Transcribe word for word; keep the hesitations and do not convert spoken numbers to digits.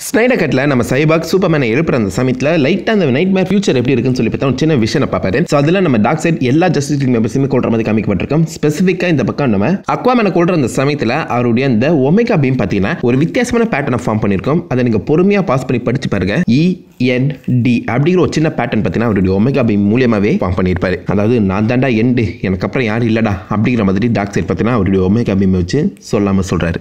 Snyder கட்ல நம்ம cyborg சூப்பர்மேனை எழுப்புற அந்த சமயத்தில் லைட்டாக அந்த நைட் மேர் ஃபியூச்சர் எப்படி இருக்குன்னு சொல்லி பார்த்தா ஒரு சின்ன விஷனை பார்ப்பாரு. ஸோ அதில் நம்ம டார்க் சைட் எல்லா ஜஸ்டிஸ் லீக் மெம்பர்ஸுமே கொள்ற மாதிரி காமிக்கப்பட்டிருக்கோம். ஸ்பெசிஃபிக்காக இந்த பக்கம் நம்ம அக்வாமேனை கொள்ற அந்த சமயத்தில் அவருடைய அந்த ஒமேகா பீம் பார்த்தீங்கன்னா ஒரு வித்தியாசமான பேட்டர்னை ஃபார்ம் பண்ணியிருக்கோம். அதை நீங்கள் பொறுமையாக பாஸ் பண்ணி படிச்சு பாருங்க. இ என் டி அப்படிங்கிற ஒரு சின்ன பேட்டர்ன் பார்த்தீங்கன்னா அவருடைய ஒமேகா பீம் மூலியமாகவே ஃபார்ம் பண்ணியிருப்பாரு. அதாவது நான் தாண்டா எண்டு, எனக்கு அப்புறம் யாரும் இல்லடா அப்படிங்கிற மாதிரி டார்க் சைட் பார்த்தீங்கன்னா அவருடைய ஒமேகா பீம் வச்சு சொல்லாமல் சொல்றாரு.